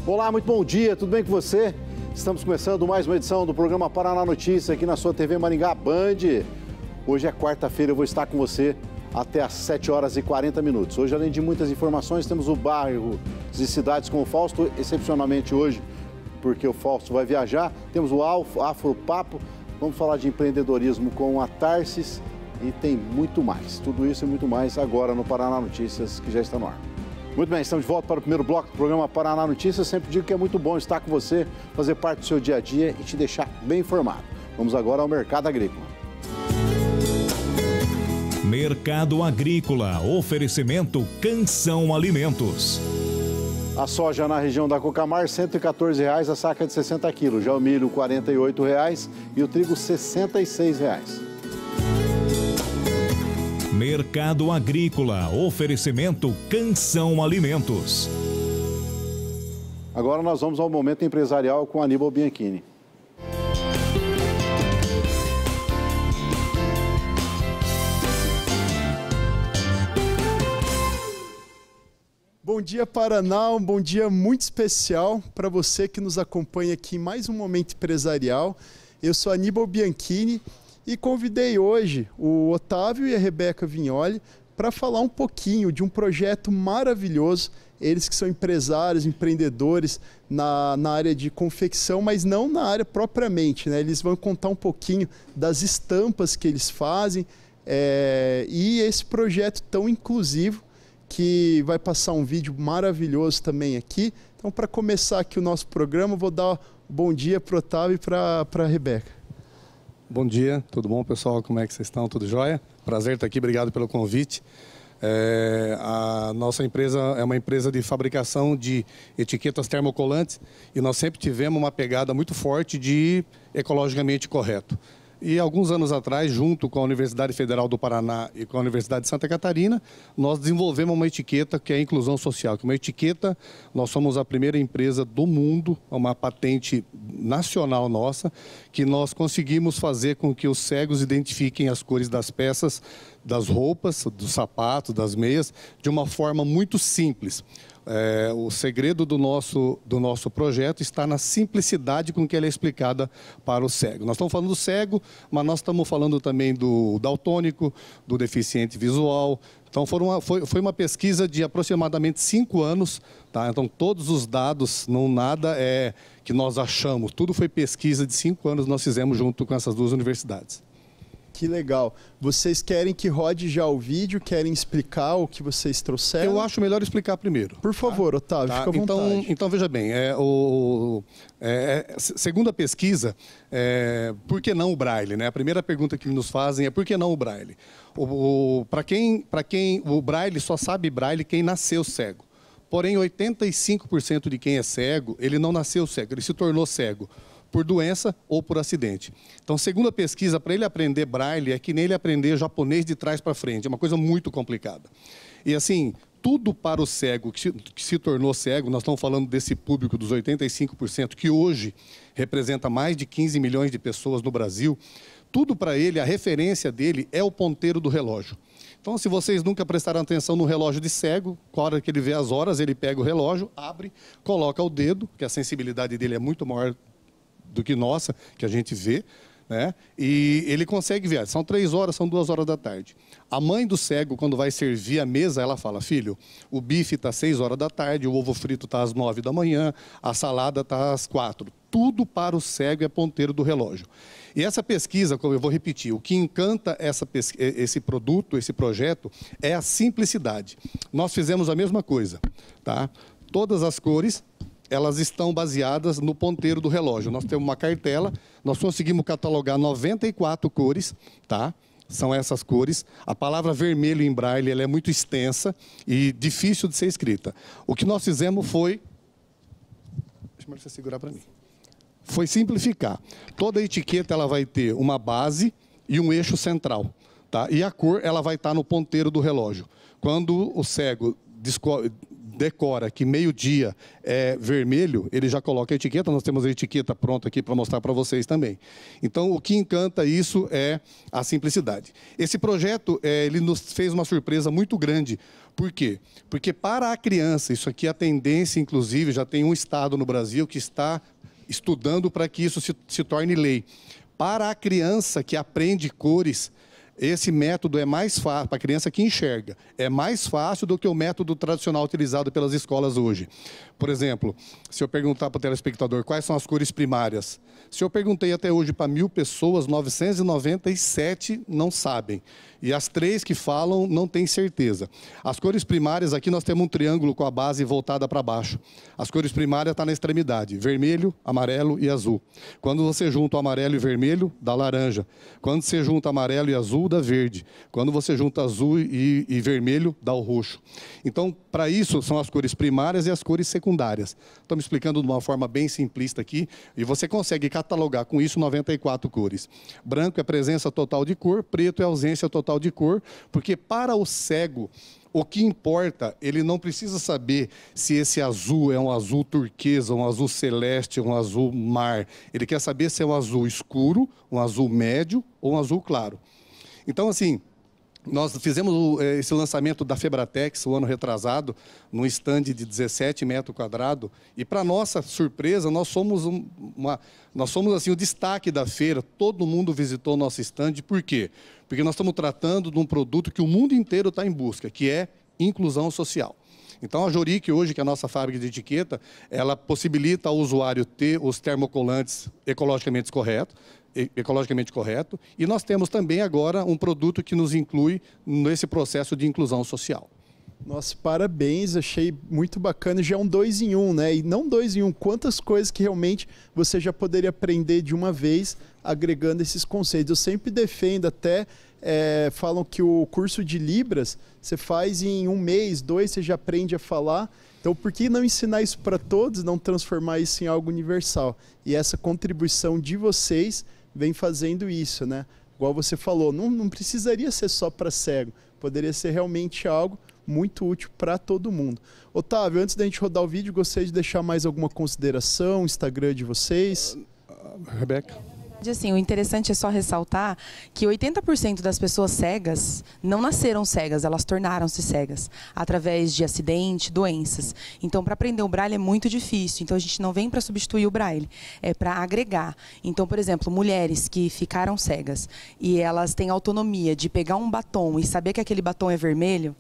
Olá, muito bom dia, tudo bem com você? Estamos começando mais uma edição do programa Paraná Notícias aqui na sua TV Maringá Band. Hoje é quarta-feira, eu vou estar com você até às 7 horas e 40 minutos. Hoje, além de muitas informações, temos o bairro e cidades com o Fausto, excepcionalmente hoje, porque o Fausto vai viajar. Temos o Afro Papo, vamos falar de empreendedorismo com a Tarsis e tem muito mais. Tudo isso e muito mais agora no Paraná Notícias, que já está no ar. Muito bem, estamos de volta para o primeiro bloco do programa Paraná Notícias. Sempre digo que é muito bom estar com você, fazer parte do seu dia a dia e te deixar bem informado. Vamos agora ao mercado agrícola. Mercado Agrícola, oferecimento Canção Alimentos. A soja na região da Cocamar, R$ 114,00 a saca de 60 quilos. Já o milho, R$ 48,00 e o trigo, R$ 66,00. Mercado Agrícola, oferecimento Canção Alimentos. Agora nós vamos ao momento empresarial com Aníbal Bianchini. Bom dia, Paraná, um bom dia muito especial para você que nos acompanha aqui em mais um Momento Empresarial. Eu sou Aníbal Bianchini e convidei hoje o Otávio e a Rebeca Vignoli para falar um pouquinho de um projeto maravilhoso. Eles que são empresários, empreendedores na área de confecção, mas não na área propriamente, né? Eles vão contar um pouquinho das estampas que eles fazem e esse projeto tão inclusivo, que vai passar um vídeo maravilhoso também aqui. Então, para começar aqui o nosso programa, vou dar bom dia para o Otávio e para a Rebeca. Bom dia, tudo bom, pessoal? Como é que vocês estão? Tudo jóia? Prazer estar aqui, obrigado pelo convite. A nossa empresa é uma empresa de fabricação de etiquetas termocolantes e nós sempre tivemos uma pegada muito forte de ecologicamente correto. E alguns anos atrás, junto com a Universidade Federal do Paraná e com a Universidade de Santa Catarina, nós desenvolvemos uma etiqueta que é a inclusão social. Que uma etiqueta, nós somos a primeira empresa do mundo, uma patente nacional nossa, que nós conseguimos fazer com que os cegos identifiquem as cores das peças, das roupas, dos sapatos, das meias, de uma forma muito simples. O segredo do nosso projeto está na simplicidade com que ela é explicada para o cego. Nós estamos falando do cego, mas nós estamos falando também do daltônico, do deficiente visual. Então, foi uma pesquisa de aproximadamente 5 anos. Tá? Então, todos os dados, não nada é que nós achamos. Tudo foi pesquisa de 5 anos que nós fizemos junto com essas duas universidades. Que legal. Vocês querem que rode já o vídeo? Querem explicar o que vocês trouxeram? Eu acho melhor explicar primeiro. Por favor, Otávio, fica à vontade. Então, veja bem, segundo a pesquisa, por que não o Braille? Né? A primeira pergunta que nos fazem é por que não o Braille? Para quem o Braille, só sabe Braille quem nasceu cego. Porém, 85% de quem é cego, ele não nasceu cego, ele se tornou cego por doença ou por acidente. Então, segundo a pesquisa, para ele aprender Braille é que nem ele aprender japonês de trás para frente. É uma coisa muito complicada. E assim, tudo para o cego que se tornou cego, nós estamos falando desse público dos 85%, que hoje representa mais de 15 milhões de pessoas no Brasil, tudo para ele, a referência dele é o ponteiro do relógio. Então, se vocês nunca prestaram atenção no relógio de cego, na hora que ele vê as horas, ele pega o relógio, abre, coloca o dedo, que a sensibilidade dele é muito maior do que nossa, que a gente vê, né? E ele consegue ver. São 3 horas, são 2 horas da tarde. A mãe do cego, quando vai servir a mesa, ela fala: filho, o bife está às 6 horas da tarde, o ovo frito está às 9 da manhã, a salada está às 4. Tudo para o cego é ponteiro do relógio. E essa pesquisa, como eu vou repetir, o que encanta esse produto, esse projeto, é a simplicidade. Nós fizemos a mesma coisa, tá? Todas as cores, elas estão baseadas no ponteiro do relógio. Nós temos uma cartela, nós conseguimos catalogar 94 cores, tá? São essas cores. A palavra vermelho em Braille, ela é muito extensa e difícil de ser escrita. O que nós fizemos foi... Deixa você segurar para mim. Foi simplificar. Toda etiqueta ela vai ter uma base e um eixo central, tá? E a cor ela vai estar no ponteiro do relógio. Quando o cego decora que meio-dia é vermelho, ele já coloca a etiqueta. Nós temos a etiqueta pronta aqui para mostrar para vocês também. Então, o que encanta isso é a simplicidade. Esse projeto, ele nos fez uma surpresa muito grande. Por quê? Porque para a criança, isso aqui é a tendência, inclusive, já tem um estado no Brasil que está estudando para que isso se torne lei. Para a criança que aprende cores, esse método é mais fácil, para a criança que enxerga, é mais fácil do que o método tradicional utilizado pelas escolas hoje. Por exemplo, se eu perguntar para o telespectador quais são as cores primárias, se eu perguntei até hoje para 1.000 pessoas, 997 não sabem. E as 3 que falam não têm certeza. As cores primárias, aqui nós temos um triângulo com a base voltada para baixo. As cores primárias estão na extremidade, vermelho, amarelo e azul. Quando você junta o amarelo e vermelho, dá laranja. Quando você junta amarelo e azul, dá verde. Quando você junta azul e vermelho, dá o roxo. Então, para isso, são as cores primárias e as cores secundárias. Estamos explicando de uma forma bem simplista aqui, e você consegue catalogar com isso 94 cores. Branco é presença total de cor, preto é ausência total de cor, porque para o cego, o que importa, ele não precisa saber se esse azul é um azul turquesa, um azul celeste, um azul mar. Ele quer saber se é um azul escuro, um azul médio ou um azul claro. Então, assim, nós fizemos esse lançamento da Febratex, o ano retrasado, num stand de 17 metros quadrados, e, para nossa surpresa, nós somos assim, o destaque da feira. Todo mundo visitou o nosso stand. Por quê? Porque nós estamos tratando de um produto que o mundo inteiro está em busca, que é inclusão social. Então, a Joric, hoje, que é a nossa fábrica de etiqueta, ela possibilita ao usuário ter os termocolantes ecologicamente correto, e nós temos também agora um produto que nos inclui nesse processo de inclusão social. Nossa, parabéns, achei muito bacana. Já é um 2 em 1, né? E não 2 em 1, quantas coisas que realmente você já poderia aprender de uma vez, agregando esses conceitos. Eu sempre defendo, até falam que o curso de Libras você faz em 1 mês, 2, você já aprende a falar. Então, por que não ensinar isso para todos, não transformar isso em algo universal? E essa contribuição de vocês vem fazendo isso, né? Igual você falou, não precisaria ser só para cego, poderia ser realmente algo muito útil para todo mundo. Otávio, antes da gente rodar o vídeo, gostaria de deixar mais alguma consideração, Instagram de vocês? Rebeca? Assim, o interessante é só ressaltar que 80% das pessoas cegas não nasceram cegas, elas tornaram-se cegas através de acidente, doenças. Então, para aprender o braille é muito difícil. Então, a gente não vem para substituir o braille, é para agregar. Então, por exemplo, mulheres que ficaram cegas e elas têm autonomia de pegar um batom e saber que aquele batom é vermelho,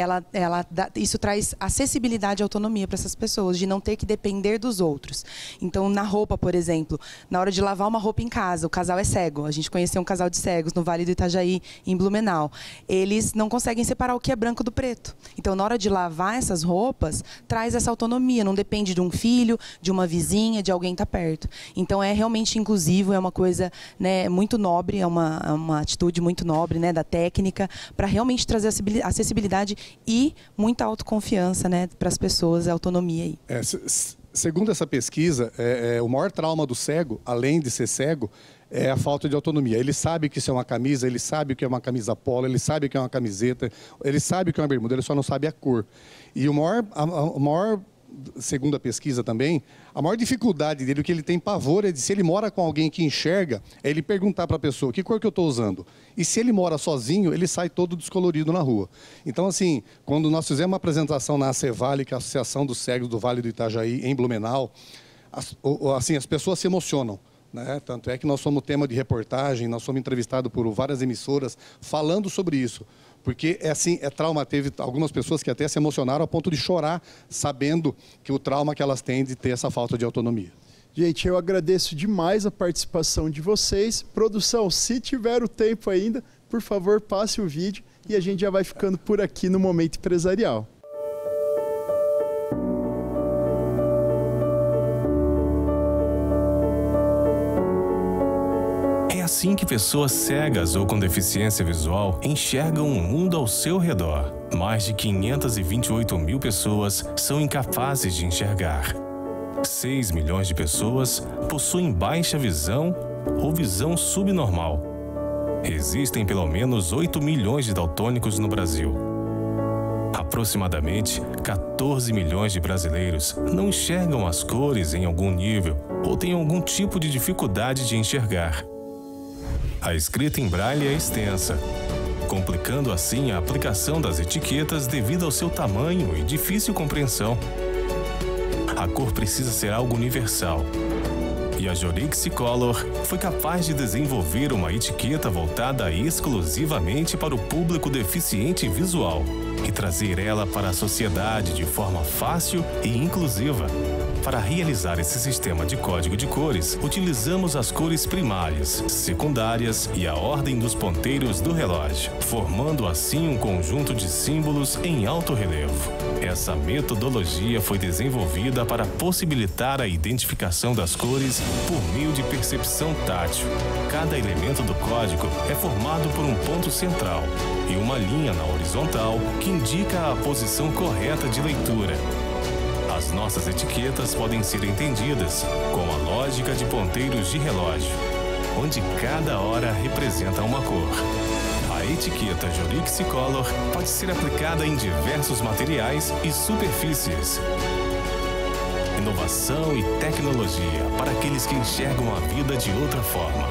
isso traz acessibilidade e autonomia para essas pessoas, de não ter que depender dos outros. Então, na roupa, por exemplo, na hora de lavar uma roupa em casa, o casal é cego. A gente conheceu um casal de cegos no Vale do Itajaí, em Blumenau. Eles não conseguem separar o que é branco do preto. Então, na hora de lavar essas roupas, traz essa autonomia. Não depende de um filho, de uma vizinha, de alguém estar perto. Então, é realmente inclusivo, é uma coisa, né, muito nobre, é uma atitude muito nobre, né, da técnica, para realmente trazer acessibilidade e muita autoconfiança, né, para as pessoas, a autonomia aí. Segundo essa pesquisa, o maior trauma do cego, além de ser cego, é a falta de autonomia. Ele sabe que isso é uma camisa, ele sabe que é uma camisa polo, ele sabe que é uma camiseta, ele sabe que é uma bermuda, ele só não sabe a cor. E o maior, segundo a pesquisa também, a maior dificuldade dele, o que ele tem pavor é de, se ele mora com alguém que enxerga, é ele perguntar para a pessoa, que cor que eu estou usando? E se ele mora sozinho, ele sai todo descolorido na rua. Então, assim, quando nós fizemos uma apresentação na ACEVALE, que é a Associação dos Cegos do Vale do Itajaí, em Blumenau, as pessoas se emocionam, né? Tanto é que nós somos tema de reportagem, nós somos entrevistados por várias emissoras falando sobre isso. Porque é trauma. Teve algumas pessoas que até se emocionaram a ponto de chorar, sabendo que o trauma que elas têm de ter essa falta de autonomia. Gente, eu agradeço demais a participação de vocês. Produção, se tiver o tempo ainda, por favor, passe o vídeo e a gente já vai ficando por aqui no Momento Empresarial. É assim que pessoas cegas ou com deficiência visual enxergam o mundo ao seu redor. Mais de 528 mil pessoas são incapazes de enxergar. 6 milhões de pessoas possuem baixa visão ou visão subnormal. Existem pelo menos 8 milhões de daltônicos no Brasil. Aproximadamente 14 milhões de brasileiros não enxergam as cores em algum nível ou têm algum tipo de dificuldade de enxergar. A escrita em braille é extensa, complicando assim a aplicação das etiquetas devido ao seu tamanho e difícil compreensão. A cor precisa ser algo universal. E a Jorix Color foi capaz de desenvolver uma etiqueta voltada exclusivamente para o público deficiente visual e trazer ela para a sociedade de forma fácil e inclusiva. Para realizar esse sistema de código de cores, utilizamos as cores primárias, secundárias e a ordem dos ponteiros do relógio, formando assim um conjunto de símbolos em alto relevo. Essa metodologia foi desenvolvida para possibilitar a identificação das cores por meio de percepção tátil. Cada elemento do código é formado por um ponto central e uma linha na horizontal que indica a posição correta de leitura. As nossas etiquetas podem ser entendidas com a lógica de ponteiros de relógio, onde cada hora representa uma cor. A etiqueta Jorix Color pode ser aplicada em diversos materiais e superfícies. Inovação e tecnologia para aqueles que enxergam a vida de outra forma.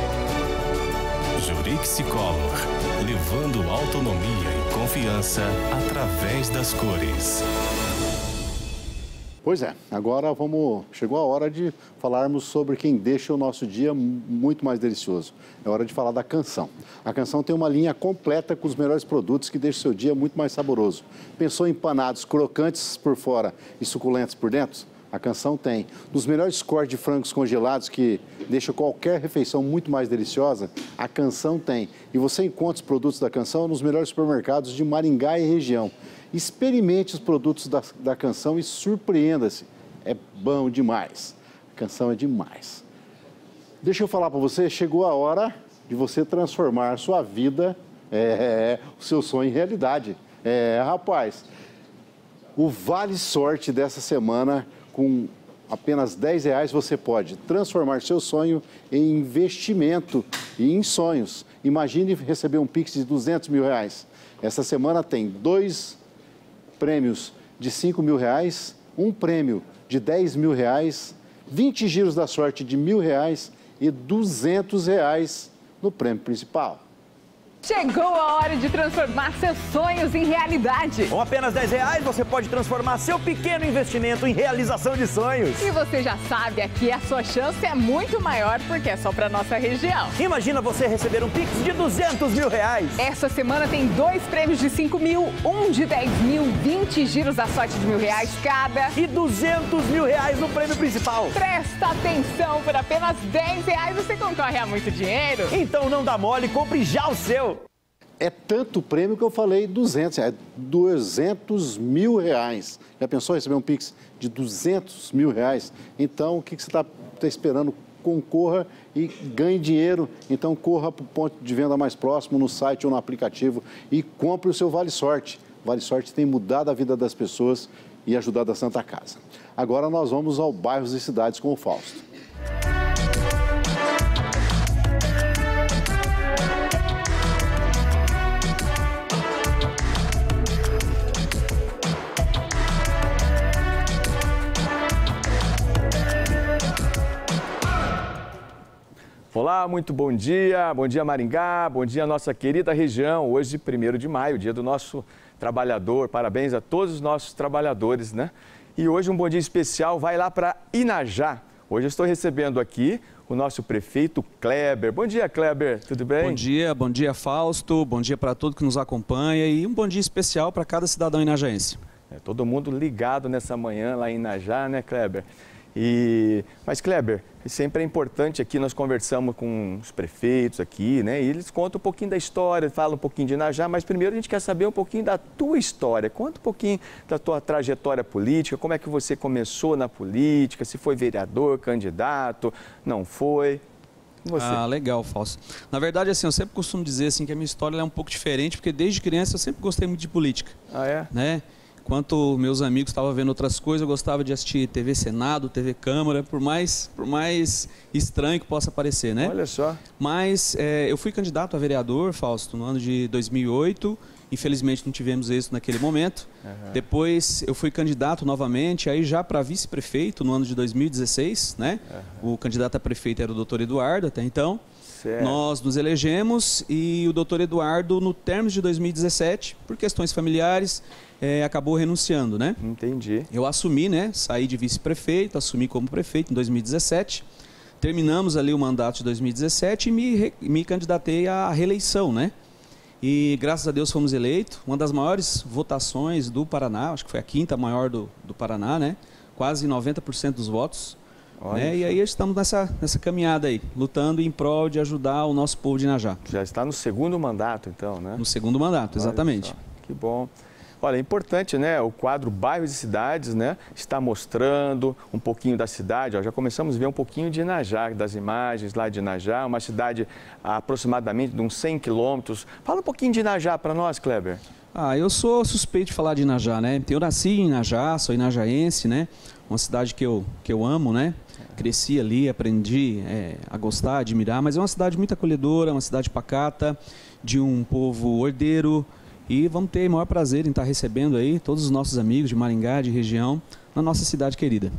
Jorix Color, levando autonomia e confiança através das cores. Pois é, agora chegou a hora de falarmos sobre quem deixa o nosso dia muito mais delicioso. É hora de falar da Canção. A Canção tem uma linha completa com os melhores produtos que deixam o seu dia muito mais saboroso. Pensou em empanados crocantes por fora e suculentos por dentro? A Canção tem. Nos melhores cortes de frangos congelados que deixam qualquer refeição muito mais deliciosa, a Canção tem. E você encontra os produtos da Canção nos melhores supermercados de Maringá e região. Experimente os produtos da Canção e surpreenda-se. É bom demais. A Canção é demais. Deixa eu falar para você, chegou a hora de você transformar a sua vida, o seu sonho em realidade. Rapaz, o Vale Sorte dessa semana, com apenas R$10, você pode transformar seu sonho em investimento e em sonhos. Imagine receber um Pix de R$200 mil. Essa semana tem 2 prêmios de R$5 mil, um prêmio de R$10 mil, 20 giros da sorte de R$1.000 e R$200 no prêmio principal. Chegou a hora de transformar seus sonhos em realidade. Com apenas R$10, você pode transformar seu pequeno investimento em realização de sonhos. E você já sabe, aqui a sua chance é muito maior porque é só para nossa região. Imagina você receber um Pix de R$200 mil. Essa semana tem 2 prêmios de R$5 mil, um de R$10 mil, 20 giros da sorte de R$1.000 cada. E R$200 mil no prêmio principal. Presta atenção, por apenas R$10 você concorre a muito dinheiro. Então não dá mole, compre já o seu. É tanto prêmio que eu falei 200, é R$200 mil. Já pensou em receber um Pix de R$200 mil? Então, o que você está esperando? Concorra e ganhe dinheiro. Então, corra para o ponto de venda mais próximo, no site ou no aplicativo e compre o seu Vale Sorte. O Vale Sorte tem mudado a vida das pessoas e ajudado a Santa Casa. Agora nós vamos ao bairros e cidades com o Fausto. Olá, muito bom dia Maringá, bom dia nossa querida região. Hoje, 1º de maio, dia do nosso trabalhador, parabéns a todos os nossos trabalhadores, né? E hoje um bom dia especial vai lá para Inajá. Hoje eu estou recebendo aqui o nosso prefeito Kleber. Bom dia, Kleber, tudo bem? Bom dia Fausto, bom dia para todo que nos acompanha e um bom dia especial para cada cidadão inajaense. Todo mundo ligado nessa manhã lá em Inajá, né, Kleber? Mas, Kleber, sempre é importante aqui, nós conversamos com os prefeitos aqui, né? E eles contam um pouquinho da história, falam um pouquinho de Inajá, mas primeiro a gente quer saber um pouquinho da tua história. Conta um pouquinho da tua trajetória política, como é que você começou na política, se foi vereador, candidato, não foi... Você. Ah, legal, Fausto. Na verdade, assim, eu sempre costumo dizer assim, que a minha história é um pouco diferente, porque desde criança eu sempre gostei muito de política. Ah, é? Né? Enquanto meus amigos estavam vendo outras coisas, eu gostava de assistir TV Senado, TV Câmara, por mais estranho que possa parecer, né? Olha só. Mas eu fui candidato a vereador, Fausto, no ano de 2008. Infelizmente não tivemos êxito naquele momento. Depois eu fui candidato novamente, aí já para vice-prefeito no ano de 2016, né? O candidato a prefeito era o doutor Eduardo até então. Certo. Nós nos elegemos e o doutor Eduardo, no término de 2017, por questões familiares, acabou renunciando, né? Entendi. Eu assumi, né? Saí de vice-prefeito, assumi como prefeito em 2017. Terminamos ali o mandato de 2017 e me candidatei à reeleição, né? E graças a Deus fomos eleitos, uma das maiores votações do Paraná, acho que foi a 5ª maior do Paraná, né? Quase 90% dos votos. Né? E aí estamos nessa caminhada aí, lutando em prol de ajudar o nosso povo de Inajá. Já está no 2º mandato, então, né? No 2º mandato, exatamente. Que bom. Olha, é importante, né? O quadro Bairros e Cidades, né? Está mostrando um pouquinho da cidade. Ó, já começamos a ver um pouquinho de Inajá, das imagens lá de Inajá, uma cidade a aproximadamente de uns 100 quilômetros. Fala um pouquinho de Inajá para nós, Kleber. Eu sou suspeito de falar de Inajá, né? Eu nasci em Inajá, sou inajaense, né? Uma cidade que eu amo, né? Cresci ali, aprendi a gostar, admirar, mas é uma cidade muito acolhedora, uma cidade pacata, de um povo ordeiro. E vamos ter o maior prazer em estar recebendo aí todos os nossos amigos de Maringá, de região, na nossa cidade querida.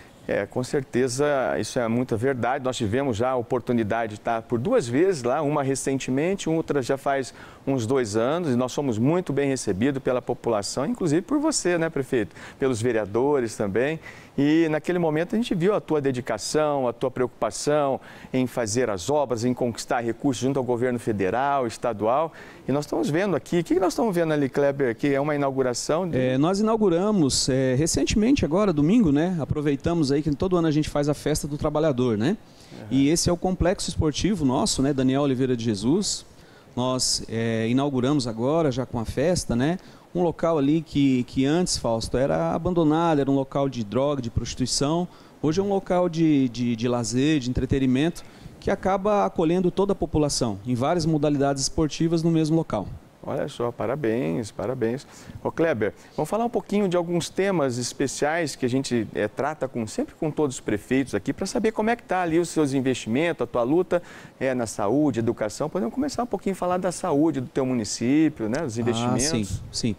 Com certeza, isso é muita verdade. Nós tivemos já a oportunidade de estar por 2 vezes lá, uma recentemente, outra já faz uns 2 anos, e nós fomos muito bem recebidos pela população, inclusive por você, né, prefeito? Pelos vereadores também. E naquele momento a gente viu a tua dedicação, a tua preocupação em fazer as obras, em conquistar recursos junto ao governo federal, estadual. E nós estamos vendo aqui, o que nós estamos vendo ali, Kleber, que é uma inauguração? Nós inauguramos recentemente, agora, domingo, né? Aproveitamos aí que todo ano a gente faz a Festa do Trabalhador, né? E esse é o complexo esportivo nosso, né? Daniel Oliveira de Jesus. Nós inauguramos agora, já com a festa, né? Um local ali que antes, Fausto, era abandonado, era um local de droga, de prostituição. Hoje é um local de lazer, de entretenimento, que acaba acolhendo toda a população, em várias modalidades esportivas no mesmo local. Olha só, parabéns, parabéns. Ô Kleber, vamos falar um pouquinho de alguns temas especiais que a gente trata sempre com todos os prefeitos aqui, para saber como é que está ali os seus investimentos, a tua luta na saúde, educação. Podemos começar um pouquinho a falar da saúde do teu município, né, dos investimentos. Sim.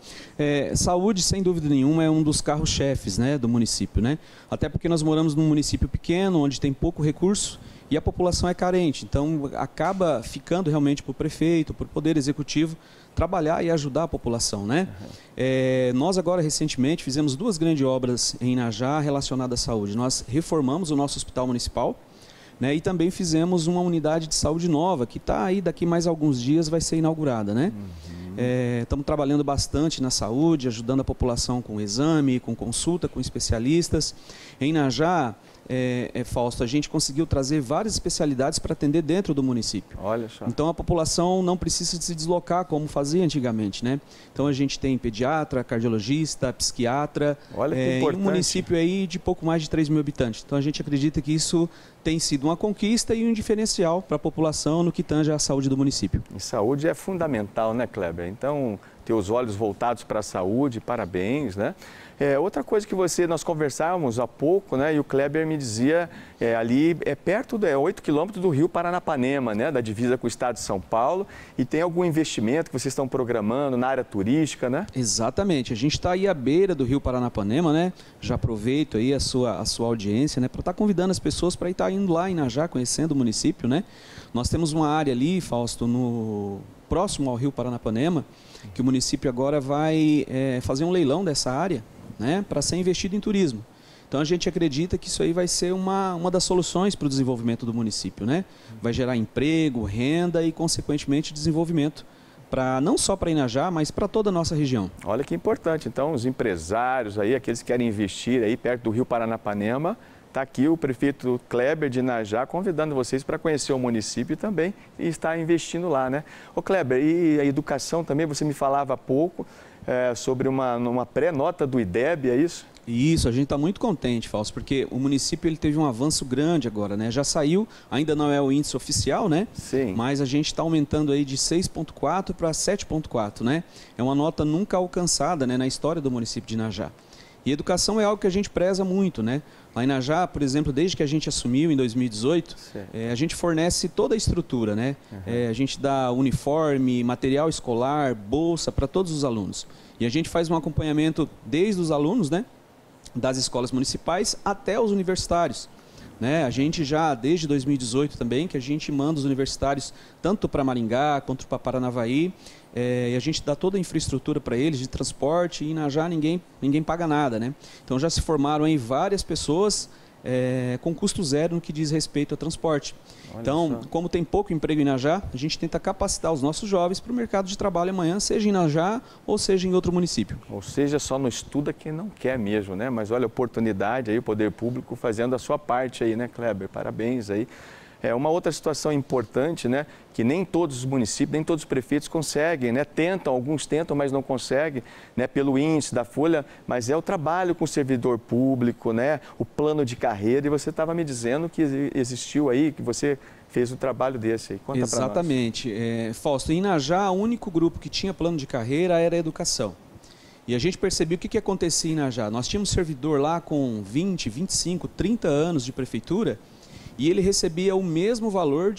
Saúde, sem dúvida nenhuma, é um dos carros-chefes, né, do município, né? Até porque nós moramos num município pequeno, onde tem pouco recurso, e a população é carente, então acaba ficando realmente para o prefeito, para o Poder Executivo, trabalhar e ajudar a população, né? Nós agora, recentemente, fizemos 2 grandes obras em Inajá relacionadas à saúde. Nós reformamos o nosso hospital municipal, né? E também fizemos uma unidade de saúde nova, que está aí, daqui mais alguns dias, vai ser inaugurada, né? Estamos trabalhando bastante na saúde, ajudando a população com exame, com consulta, com especialistas. Em Inajá, Fausto, a gente conseguiu trazer várias especialidades para atender dentro do município. Olha só. Então a população não precisa se deslocar como fazia antigamente, né? Então a gente tem pediatra, cardiologista, psiquiatra. Olha que importante. Em um município aí de pouco mais de 3.000 habitantes. Então a gente acredita que isso tem sido uma conquista e um diferencial para a população no que tange à saúde do município. E saúde é fundamental, né, Kleber? Então, ter os olhos voltados para a saúde, parabéns, né? Outra coisa que nós conversávamos há pouco, né, e o Kleber me dizia, ali perto, 8 quilômetros do Rio Paranapanema, né, da divisa com o estado de São Paulo, e tem algum investimento que vocês estão programando na área turística, né? Exatamente, a gente está aí à beira do Rio Paranapanema, né? Já aproveito aí a sua audiência, né, para estar convidando as pessoas para estar indo lá em Inajá, conhecendo o município, né? Nós temos uma área ali, Fausto, próximo ao Rio Paranapanema, que o município agora vai fazer um leilão dessa área, né, para ser investido em turismo. Então a gente acredita que isso aí vai ser uma das soluções para o desenvolvimento do município, né? Vai gerar emprego, renda e, consequentemente, desenvolvimento, não só para Inajá, mas para toda a nossa região. Olha que importante. Então, os empresários aí, aqueles que querem investir aí perto do Rio Paranapanema, está aqui o prefeito Kleber de Inajá convidando vocês para conhecer o município também e estar investindo lá, né? Ô Kleber, e a educação também, você me falava há pouco sobre uma pré-nota do IDEB, é isso? Isso, a gente está muito contente, Fausto, porque o município ele teve um avanço grande agora, né? Já saiu, ainda não é o índice oficial, né? Sim. Mas a gente está aumentando aí de 6,4 para 7,4, né? É uma nota nunca alcançada, né, na história do município de Inajá. E educação é algo que a gente preza muito, né? Lá em Inajá, por exemplo, desde que a gente assumiu em 2018, a gente fornece toda a estrutura, né? A gente dá uniforme, material escolar, bolsa para todos os alunos. E a gente faz um acompanhamento desde os alunos, né? Das escolas municipais até os universitários. Né? A gente já, desde 2018 também, que a gente manda os universitários tanto para Maringá quanto para Paranavaí, e a gente dá toda a infraestrutura para eles de transporte, e em Inajá ninguém paga nada. Né? Então já se formaram aí várias pessoas com custo zero no que diz respeito ao transporte. Então, como tem pouco emprego em Inajá, a gente tenta capacitar os nossos jovens para o mercado de trabalho amanhã, seja em Inajá ou seja em outro município. Ou seja, só não estuda quem não quer mesmo, né? Mas olha a oportunidade aí, o poder público fazendo a sua parte aí, né, Kleber? Parabéns aí. Uma outra situação importante, né, que nem todos os municípios, nem todos os prefeitos conseguem, né, alguns tentam, mas não conseguem, né, pelo índice da folha, mas é o trabalho com o servidor público, né, o plano de carreira, e você estava me dizendo que existiu aí, que você fez um trabalho desse aí. Conta pra nós. Exatamente. Fausto, em Inajá, o único grupo que tinha plano de carreira era a educação. E a gente percebeu o que acontecia em Inajá. Nós tínhamos um servidor lá com 20, 25, 30 anos de prefeitura, e ele recebia o mesmo valor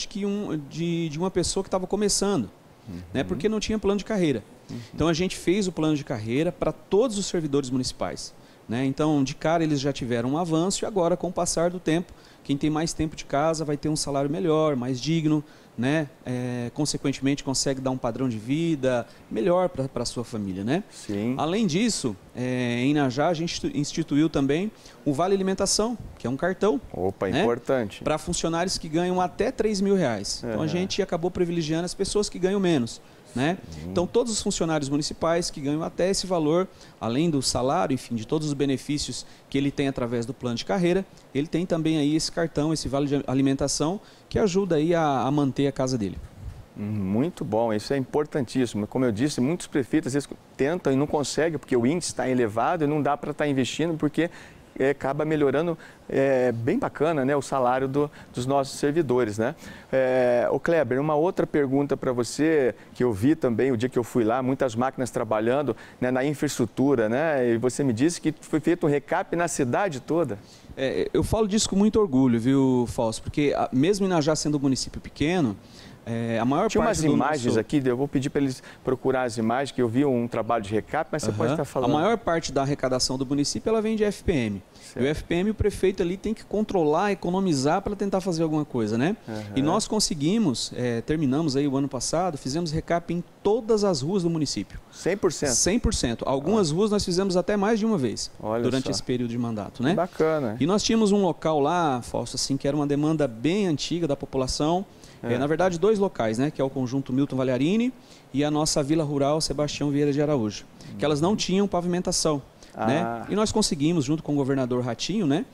de uma pessoa que estava começando, né, porque não tinha plano de carreira. Então a gente fez o plano de carreira para todos os servidores municipais. Né? Então, de cara, eles já tiveram um avanço, e agora, com o passar do tempo, quem tem mais tempo de casa vai ter um salário melhor, mais digno, né? Consequentemente consegue dar um padrão de vida melhor para a sua família, né? Sim. Além disso, em Inajá a gente instituiu também o Vale Alimentação, que é um cartão. Opa, né? Importante. Para funcionários que ganham até R$3.000. Então a gente acabou privilegiando as pessoas que ganham menos. Né? Então todos os funcionários municipais que ganham até esse valor, além do salário, enfim, de todos os benefícios que ele tem através do plano de carreira, ele tem também aí esse cartão, esse vale de alimentação, que ajuda aí a manter a casa dele. Muito bom, isso é importantíssimo. Como eu disse, muitos prefeitos às vezes tentam e não conseguem, porque o índice está elevado e não dá para estar investindo, porque acaba melhorando, bem bacana, né, o salário dos nossos servidores, né? O Kleber, uma outra pergunta para você, que eu vi também o dia que eu fui lá, muitas máquinas trabalhando, né, na infraestrutura, né? E você me disse que foi feito um recap na cidade toda. Eu falo disso com muito orgulho, viu, Fausto? Porque mesmo Inajá sendo um município pequeno, a maior Tinha parte umas imagens aqui, eu vou pedir para eles procurar as imagens, que eu vi um trabalho de recap, mas você pode estar falando. A maior parte da arrecadação do município ela vem de FPM. Certo. E o FPM, o prefeito ali tem que controlar, economizar para tentar fazer alguma coisa, né? E nós conseguimos, terminamos aí o ano passado, fizemos recap em todas as ruas do município. 100%? 100%. Algumas ruas nós fizemos até mais de uma vez, durante esse período de mandato, né? Que bacana. E nós tínhamos um local lá, Fausto, assim, que era uma demanda bem antiga da população. Na verdade, 2 locais, né? Que é o conjunto Milton Valharini e a nossa Vila Rural Sebastião Vieira de Araújo, que elas não tinham pavimentação, né? E nós conseguimos, junto com o governador Ratinho, né?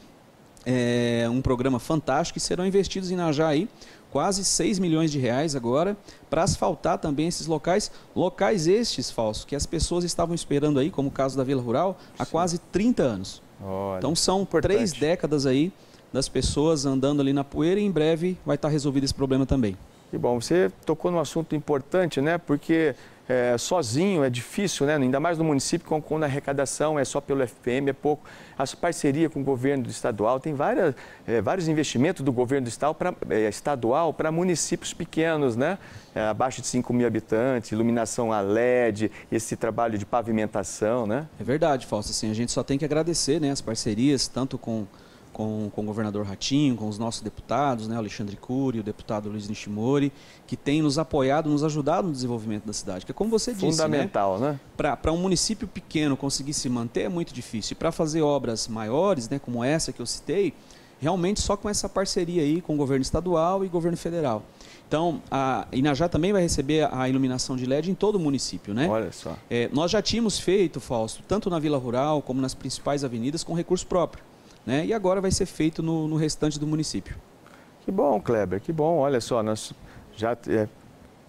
Um programa fantástico, e serão investidos em Inajá aí quase R$6 milhões agora para asfaltar também esses locais estes, Fausto, que as pessoas estavam esperando aí, como o caso da Vila Rural, há quase 30 anos. Olha, então são 3 décadas aí das pessoas andando ali na poeira, e em breve vai estar resolvido esse problema também. Que bom, você tocou num assunto importante, né? Porque sozinho é difícil, né? Ainda mais no município, quando a arrecadação é só pelo FPM, é pouco. A parceria com o governo estadual, tem vários investimentos do governo estadual para municípios pequenos, né? Abaixo de 5 mil habitantes, iluminação a LED, esse trabalho de pavimentação, né? É verdade, Fausto. Assim, a gente só tem que agradecer, né, as parcerias, tanto com o governador Ratinho, com os nossos deputados, né, Alexandre Cury, o deputado Luiz Nishimori, que tem nos apoiado, nos ajudado no desenvolvimento da cidade. Que é como você disse, fundamental, né? Para um município pequeno conseguir se manter é muito difícil. E para fazer obras maiores, né, como essa que eu citei, realmente só com essa parceria aí com o governo estadual e governo federal. Então, a Inajá também vai receber a iluminação de LED em todo o município, né? Olha só. Nós já tínhamos feito, Fausto, tanto na Vila Rural como nas principais avenidas, com recurso próprio. Né? E agora vai ser feito no restante do município. Que bom, Kleber, que bom. Olha só, nós já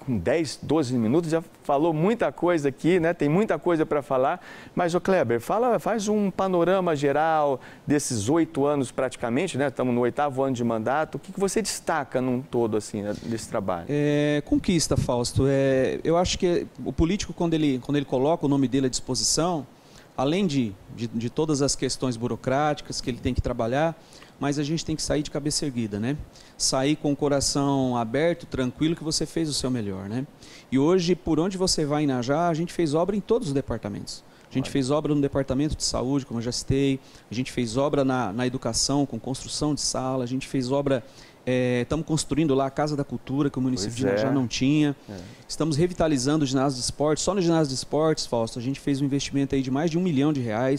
com 10, 12 minutos, já falou muita coisa aqui, né? Tem muita coisa para falar. Mas, ô Kleber, faz um panorama geral desses 8 anos praticamente, né? Estamos no 8º ano de mandato. O que você destaca num todo, assim, desse trabalho? Conquista, Fausto. Eu acho que o político, quando ele coloca o nome dele à disposição, além de todas as questões burocráticas que ele tem que trabalhar, mas a gente tem que sair de cabeça erguida, né? Sair com o coração aberto, tranquilo, que você fez o seu melhor, né? E hoje, por onde você vai em Inajá, a gente fez obra em todos os departamentos. A gente fez obra no departamento de saúde, como eu já citei, a gente fez obra na educação, com construção de sala, a gente fez obra, estamos construindo lá a Casa da Cultura, que o município de Inajá não tinha. Estamos revitalizando o ginásio de esportes. Só no ginásio de esportes, Fausto, a gente fez um investimento aí de mais de R$1 milhão,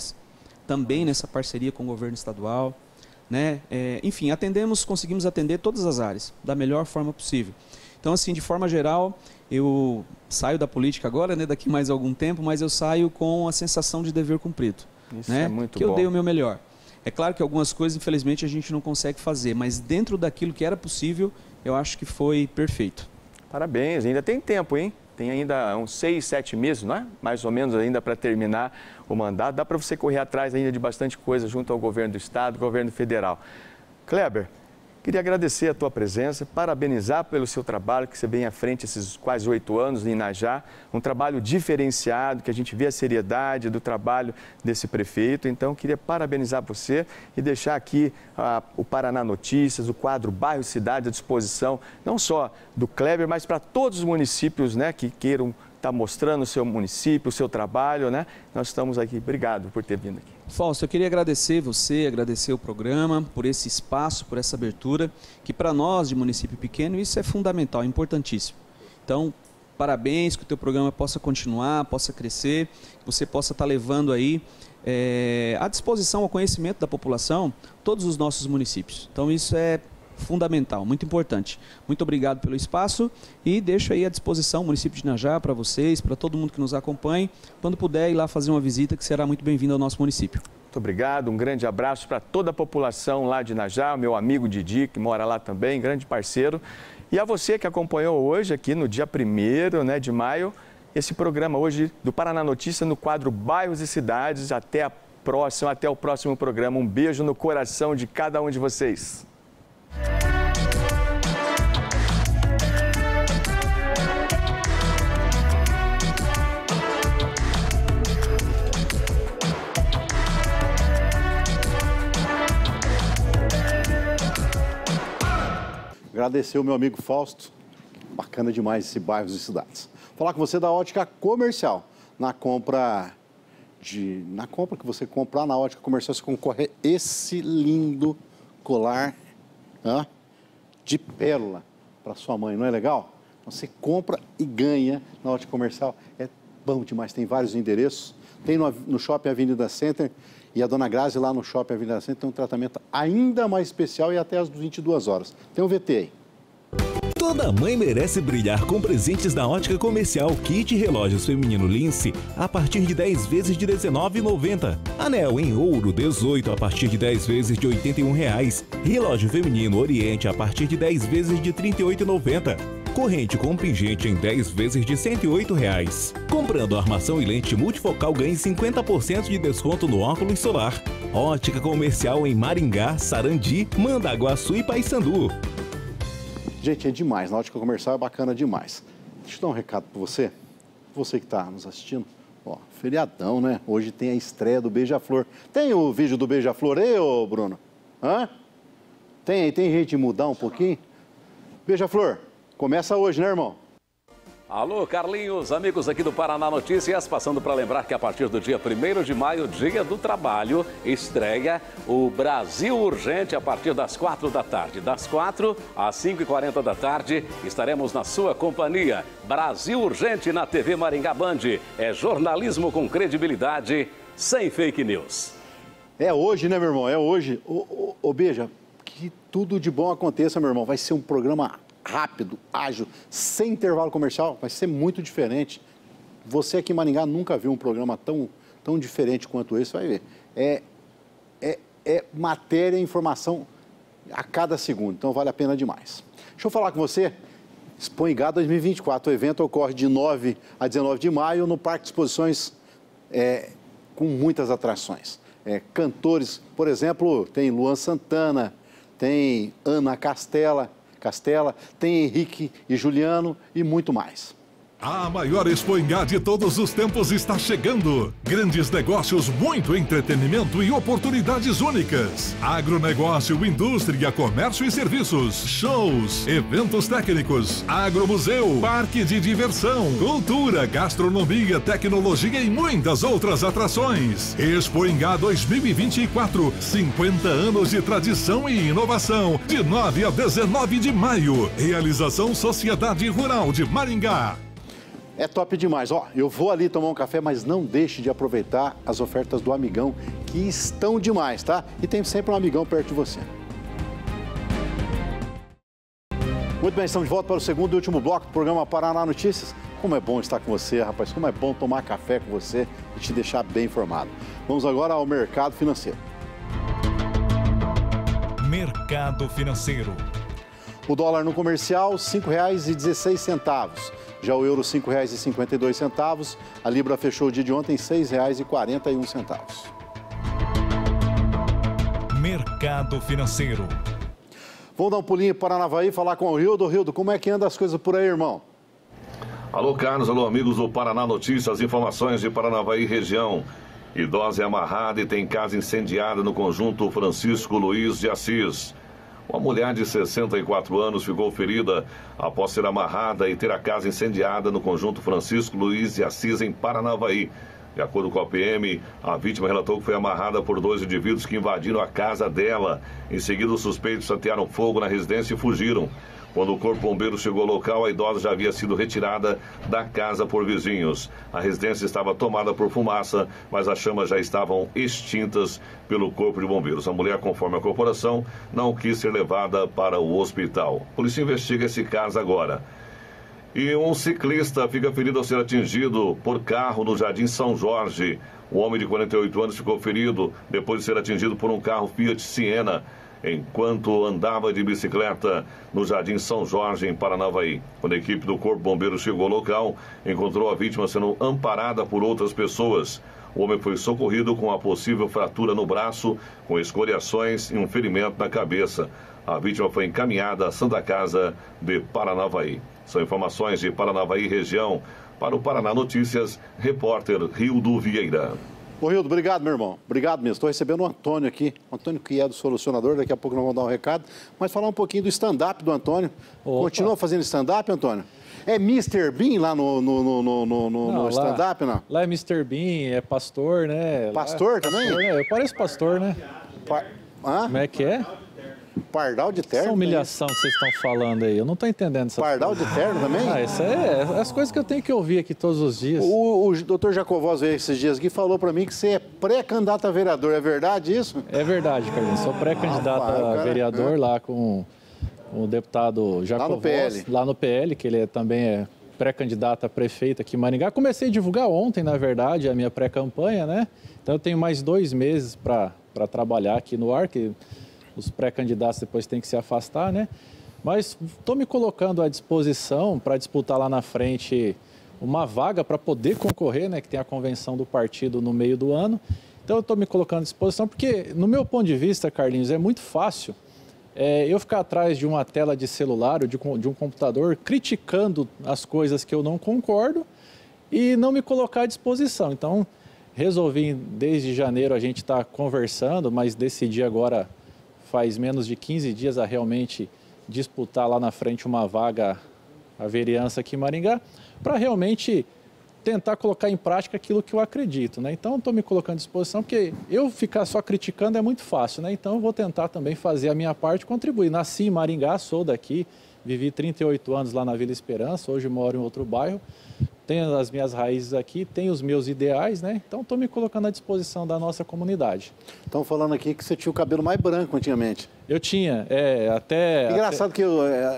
também nessa parceria com o governo estadual. Né? Enfim, conseguimos atender todas as áreas da melhor forma possível. Então, assim, de forma geral, eu saio da política agora, né, daqui mais algum tempo, mas eu saio com a sensação de dever cumprido. Isso né? é muito que bom. Eu dei o meu melhor. É claro que algumas coisas, infelizmente, a gente não consegue fazer, mas dentro daquilo que era possível, eu acho que foi perfeito. Parabéns, ainda tem tempo, hein? Tem ainda uns 6, 7 meses, não é? Mais ou menos ainda para terminar o mandato. Dá para você correr atrás ainda de bastante coisa junto ao governo do estado, governo federal. Kleber, queria agradecer a tua presença, parabenizar pelo seu trabalho, que você vem à frente esses quase 8 anos em Inajá. Um trabalho diferenciado, que a gente vê a seriedade do trabalho desse prefeito. Então, queria parabenizar você e deixar aqui o Paraná Notícias, o quadro Bairro e Cidade à disposição, não só do Kleber, mas para todos os municípios, né, que queiram estar mostrando o seu município, o seu trabalho, né? Nós estamos aqui. Obrigado por ter vindo aqui. Fausto, eu queria agradecer você, agradecer o programa, por esse espaço, por essa abertura, que para nós de município pequeno isso é fundamental, é importantíssimo. Então, parabéns, que o teu programa possa continuar, possa crescer, que você possa estar levando aí à disposição, ao conhecimento da população, todos os nossos municípios. Então, isso é fundamental, muito importante. Muito obrigado pelo espaço e deixo aí à disposição o município de Inajá para vocês, para todo mundo que nos acompanhe, quando puder ir lá fazer uma visita, que será muito bem-vindo ao nosso município. Muito obrigado, um grande abraço para toda a população lá de Inajá, o meu amigo Didi, que mora lá também, grande parceiro. E a você que acompanhou hoje, aqui no dia 1º, né, de maio, esse programa hoje do Paraná Notícia no quadro Bairros e Cidades. Até o próximo programa. Um beijo no coração de cada um de vocês. Agradecer o meu amigo Fausto. Bacana demais esse Bairros e Cidades. Falar com você da Ótica Comercial. Na compra que você comprar na Ótica Comercial, você concorre a esse lindo colar de pérola para sua mãe, não é legal? Você compra e ganha na Ótica Comercial. É bom demais, tem vários endereços. Tem no Shopping Avenida Center e a Dona Grazi lá no Shopping Avenida Center tem um tratamento ainda mais especial e até às 22 horas. Tem um VT aí. Toda mãe merece brilhar com presentes da Ótica Comercial. Kit relógios feminino Lince a partir de 10 vezes de R$19,90. Anel em ouro 18 a partir de 10 vezes de R$81,00. Relógio feminino Oriente a partir de 10 vezes de R$38,90. Corrente com pingente em 10 vezes de R$108,00. Comprando armação e lente multifocal ganhe 50% de desconto no óculos solar. Ótica Comercial em Maringá, Sarandi, Mandaguaçu e Paissandu. Gente, é demais. Na Ótica Comercial é bacana demais. Deixa eu dar um recado para você. Você que está nos assistindo. Ó, feriadão, né? Hoje tem a estreia do Beija-Flor. Tem o vídeo do Beija-Flor aí, ô Bruno? Hã? Tem jeito de mudar um pouquinho? Beija-Flor, começa hoje, né, irmão? Alô, Carlinhos, amigos aqui do Paraná Notícias, passando para lembrar que a partir do dia 1º de maio, Dia do Trabalho, estreia o Brasil Urgente a partir das 4 da tarde. Das 4 às 5h40 da tarde, estaremos na sua companhia. Brasil Urgente na TV Maringá Band. É jornalismo com credibilidade, sem fake news. É hoje, né, meu irmão? É hoje. Ô Beija, que tudo de bom aconteça, meu irmão. Vai ser um programa rápido, ágil, sem intervalo comercial, vai ser muito diferente. Você aqui em Maringá nunca viu um programa tão diferente quanto esse, vai ver. É matéria e informação a cada segundo, então vale a pena demais. Deixa eu falar com você, Expoingá 2024. O evento ocorre de 9 a 19 de maio no Parque de Exposições, com muitas atrações. Cantores, por exemplo, tem Luan Santana, tem Ana Castela, tem Henrique e Juliano e muito mais. A maior Expoingá de todos os tempos está chegando. Grandes negócios, muito entretenimento e oportunidades únicas. Agronegócio, indústria, comércio e serviços, shows, eventos técnicos, agromuseu, parque de diversão, cultura, gastronomia, tecnologia e muitas outras atrações. Expoingá 2024, 50 anos de tradição e inovação, de 9 a 19 de maio. Realização Sociedade Rural de Maringá. É top demais. Ó, eu vou ali tomar um café, mas não deixe de aproveitar as ofertas do Amigão, que estão demais, tá? E tem sempre um Amigão perto de você. Muito bem, estamos de volta para o segundo e último bloco do programa Paraná Notícias. Como é bom estar com você, rapaz. Como é bom tomar café com você e te deixar bem informado. Vamos agora ao mercado financeiro. Mercado financeiro. O dólar no comercial, R$ 5,16. Já o euro, R$ 5,52. A libra fechou o dia de ontem, R$ 6,41. Mercado financeiro. Vamos dar um pulinho para Paranavaí, falar com o Rildo. Rildo, como é que anda as coisas por aí, irmão? Alô, Carlos. Alô, amigos do Paraná Notícias. Informações de Paranavaí região. Idosa é amarrada e tem casa incendiada no conjunto Francisco Luiz de Assis. Uma mulher de 64 anos ficou ferida após ser amarrada e ter a casa incendiada no conjunto Francisco Luiz de Assis, em Paranavaí. De acordo com a PM, a vítima relatou que foi amarrada por 2 indivíduos que invadiram a casa dela. Em seguida, os suspeitos atearam fogo na residência e fugiram. Quando o corpo bombeiro chegou ao local, a idosa já havia sido retirada da casa por vizinhos. A residência estava tomada por fumaça, mas as chamas já estavam extintas pelo corpo de bombeiros. A mulher, conforme a corporação, não quis ser levada para o hospital. A polícia investiga esse caso agora. E um ciclista fica ferido ao ser atingido por carro no Jardim São Jorge. Um homem de 48 anos ficou ferido depois de ser atingido por um carro Fiat Siena, enquanto andava de bicicleta no Jardim São Jorge, em Paranavaí. Quando a equipe do Corpo Bombeiro chegou ao local, encontrou a vítima sendo amparada por outras pessoas. O homem foi socorrido com uma possível fratura no braço, com escoriações e um ferimento na cabeça. A vítima foi encaminhada à Santa Casa de Paranavaí. São informações de Paranavaí região. Para o Paraná Notícias, repórter Rildo Vieira. Ô, Rildo, obrigado, meu irmão. Obrigado mesmo. Estou recebendo o Antônio aqui. O Antônio, que é do Solucionador, daqui a pouco nós vamos dar um recado. Mas falar um pouquinho do stand-up do Antônio. Opa. Continua fazendo stand-up, Antônio? É Mr. Bean lá no stand-up, não? Lá é Mr. Bean, é pastor, né? Pastor é também? Pastor, né? Eu pareço pastor, né? Como é que é? Pardal de terno? Essa humilhação que vocês estão falando aí, eu não estou entendendo essa Pardal de terno também? Isso é as coisas que eu tenho que ouvir aqui todos os dias. O doutor Jacovós veio esses dias aqui e falou para mim que você é pré-candidato a vereador. É verdade isso? É verdade, Carlinhos. Sou pré-candidato a vereador lá com o deputado Jacovós. Lá no PL, que ele também é pré-candidato a prefeito aqui em Maringá. Comecei a divulgar ontem, na verdade, a minha pré-campanha, né? Então eu tenho mais 2 meses para trabalhar aqui no ar, que os pré-candidatos depois têm que se afastar, né? Mas estou me colocando à disposição para disputar lá na frente uma vaga para poder concorrer, né? Que tem a convenção do partido no meio do ano. Então eu estou me colocando à disposição porque, no meu ponto de vista, Carlinhos, é muito fácil eu ficar atrás de uma tela de celular ou de um computador criticando as coisas que eu não concordo e não me colocar à disposição. Então, resolvi, desde janeiro, a gente está conversando, mas decidi agora, faz menos de 15 dias, a realmente disputar lá na frente uma vaga, a vereança aqui em Maringá, para realmente tentar colocar em prática aquilo que eu acredito, né? Então, estou me colocando à disposição, porque eu ficar só criticando é muito fácil, né? Então, eu vou tentar também fazer a minha parte, contribuir. Nasci em Maringá, sou daqui, vivi 38 anos lá na Vila Esperança, hoje moro em outro bairro, tenho as minhas raízes aqui, tenho os meus ideais, né? Então, estou me colocando à disposição da nossa comunidade. Estão falando aqui que você tinha o cabelo mais branco antigamente. Eu tinha, Engraçado que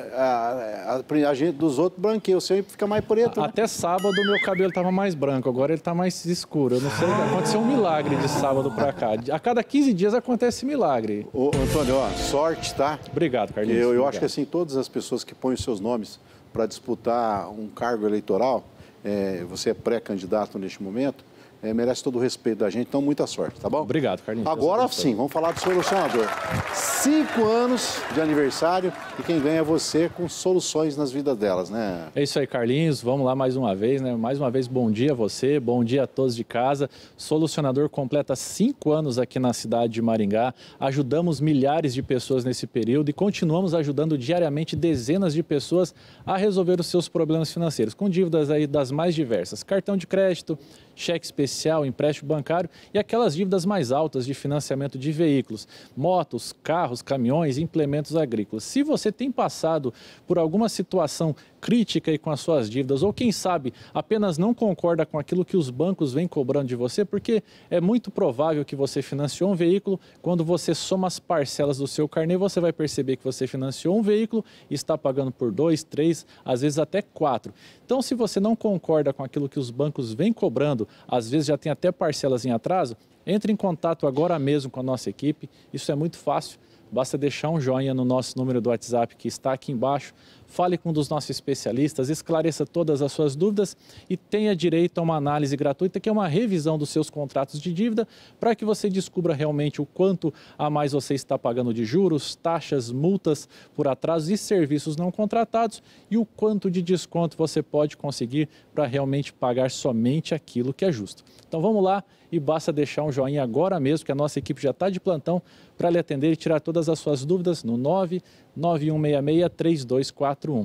a gente dos outros branqueia, o seu fica mais preto. Até sábado o meu cabelo estava mais branco, agora ele está mais escuro. Eu não sei, aconteceu um milagre de sábado para cá. A cada 15 dias acontece milagre. Ô, Antônio, sorte, tá? Obrigado, Carlinhos. Eu acho que assim, todas as pessoas que põem os seus nomes para disputar um cargo eleitoral, você é pré-candidato neste momento, merece todo o respeito da gente, então muita sorte, tá bom? Obrigado, Carlinhos. Agora sim, vamos falar do solucionador. 5 anos de aniversário e quem ganha é você com soluções nas vidas delas, né? É isso aí, Carlinhos. Vamos lá mais uma vez, né? Mais uma vez, bom dia a você, bom dia a todos de casa. Solucionador completa 5 anos aqui na cidade de Maringá. Ajudamos milhares de pessoas nesse período e continuamos ajudando diariamente dezenas de pessoas a resolver os seus problemas financeiros, com dívidas aí das mais diversas. Cartão de crédito, cheque especial, empréstimo bancário e aquelas dívidas mais altas de financiamento de veículos, motos, carros, caminhões, implementos agrícolas. Se você tem passado por alguma situação crítica aí com as suas dívidas ou quem sabe apenas não concorda com aquilo que os bancos vêm cobrando de você, porque é muito provável que você financiou um veículo, quando você soma as parcelas do seu carnê, você vai perceber que você financiou um veículo e está pagando por 2, 3, às vezes até 4. Então, se você não concorda com aquilo que os bancos vêm cobrando, às vezes já tem até parcelas em atraso, entre em contato agora mesmo com a nossa equipe, isso é muito fácil. Basta deixar um joinha no nosso número do WhatsApp que está aqui embaixo, fale com um dos nossos especialistas, esclareça todas as suas dúvidas e tenha direito a uma análise gratuita, que é uma revisão dos seus contratos de dívida, para que você descubra realmente o quanto a mais você está pagando de juros, taxas, multas por atrasos e serviços não contratados e o quanto de desconto você pode conseguir para realmente pagar somente aquilo que é justo. Então vamos lá e basta deixar um joinha agora mesmo, que a nossa equipe já está de plantão para lhe atender e tirar todas as suas dúvidas no 99166-3241.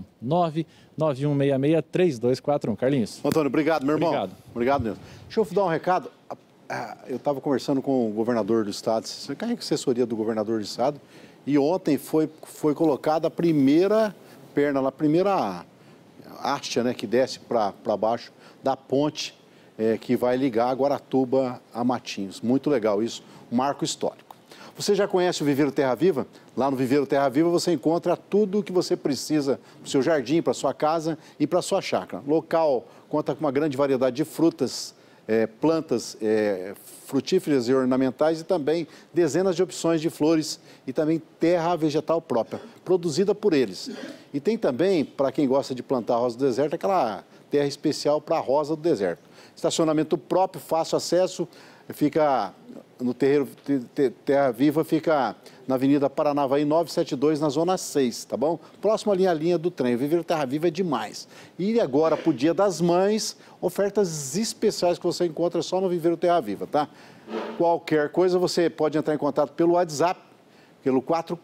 99166-3241. Carlinhos. Antônio, obrigado, meu irmão. Obrigado mesmo. Deixa eu dar um recado. Eu estava conversando com o governador do estado, você cai em assessoria do governador do estado, e ontem foi colocada a primeira perna, a primeira haste, né, que desce para baixo da ponte que vai ligar Guaratuba a Matinhos. Muito legal isso, um marco histórico. Você já conhece o Viveiro Terra Viva? Lá no Viveiro Terra Viva você encontra tudo o que você precisa para o seu jardim, para a sua casa e para a sua chácara. O local conta com uma grande variedade de frutas, plantas frutíferas e ornamentais e também dezenas de opções de flores e também terra vegetal própria, produzida por eles. E tem também, para quem gosta de plantar rosa do deserto, aquela terra especial para a rosa do deserto. Estacionamento próprio, fácil acesso, fica no terreiro Terra Viva, fica na Avenida Paranavaí 972, na Zona 6, tá bom? Próximo à linha do trem. O Viveiro Terra Viva é demais. E agora, para o Dia das Mães, ofertas especiais que você encontra só no Viveiro Terra Viva, tá? Qualquer coisa, você pode entrar em contato pelo WhatsApp, pelo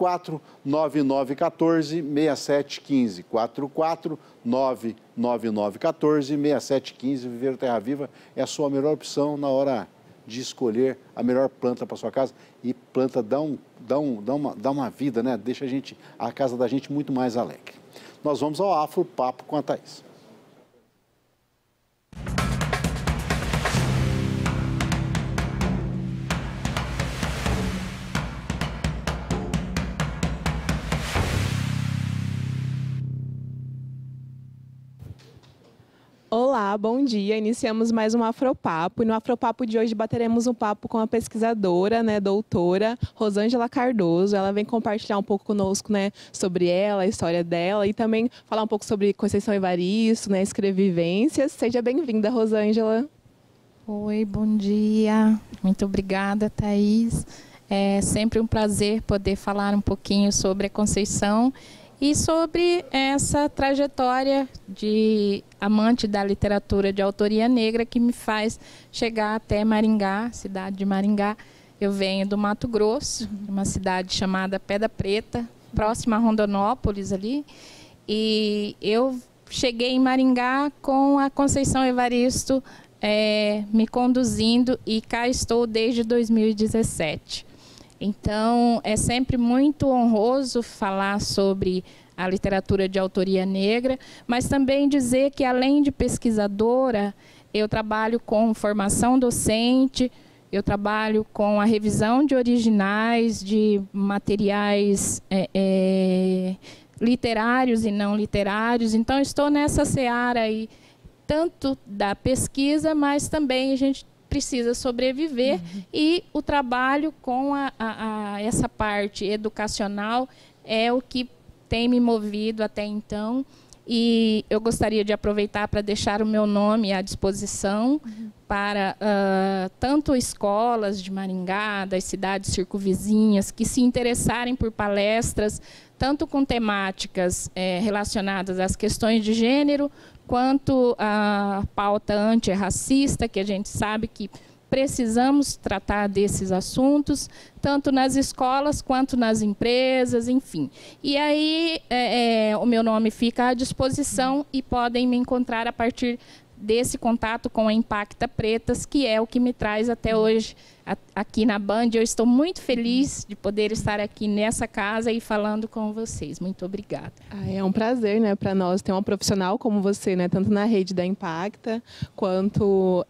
44-9914-6715. 44-99914-6715. Viveiro Terra Viva é a sua melhor opção na hora de escolher a melhor planta para sua casa. E planta dá uma vida, né? Deixa a casa da gente muito mais alegre. Nós vamos ao Afro Papo com a Thaís. Olá, bom dia. Iniciamos mais um Afropapo. E no Afropapo de hoje bateremos um papo com a pesquisadora, doutora Rosângela Cardoso. Ela vem compartilhar um pouco conosco, sobre ela, a história dela e também falar um pouco sobre Conceição Evaristo, escrevivências. Seja bem-vinda, Rosângela. Oi, bom dia. Muito obrigada, Thaís. É sempre um prazer poder falar um pouquinho sobre a Conceição e sobre essa trajetória de amante da literatura de autoria negra que me faz chegar até Maringá, cidade de Maringá. Eu venho do Mato Grosso, uma cidade chamada Pedra Preta, próxima a Rondonópolis ali. E eu cheguei em Maringá com a Conceição Evaristo me conduzindo e cá estou desde 2017. Então, é sempre muito honroso falar sobre a literatura de autoria negra, mas também dizer que, além de pesquisadora, eu trabalho com formação docente, eu trabalho com a revisão de originais, de materiais literários e não literários. Então, estou nessa seara aí, tanto da pesquisa, mas também a gente precisa sobreviver e o trabalho com essa parte educacional é o que tem me movido até então E eu gostaria de aproveitar para deixar o meu nome à disposição para tanto escolas de Maringá, das cidades circunvizinhas, que se interessarem por palestras, tanto com temáticas relacionadas às questões de gênero, quanto à pauta antirracista, que a gente sabe que precisamos tratar desses assuntos, tanto nas escolas quanto nas empresas, enfim. E aí o meu nome fica à disposição e podem me encontrar a partir desse contato com a Impacta Pretas, que é o que me traz até hoje aqui na Band. Eu estou muito feliz de poder estar aqui nessa casa e falando com vocês. Muito obrigada. É um prazer, né, para nós ter uma profissional como você, né, tanto na rede da Impacta, quanto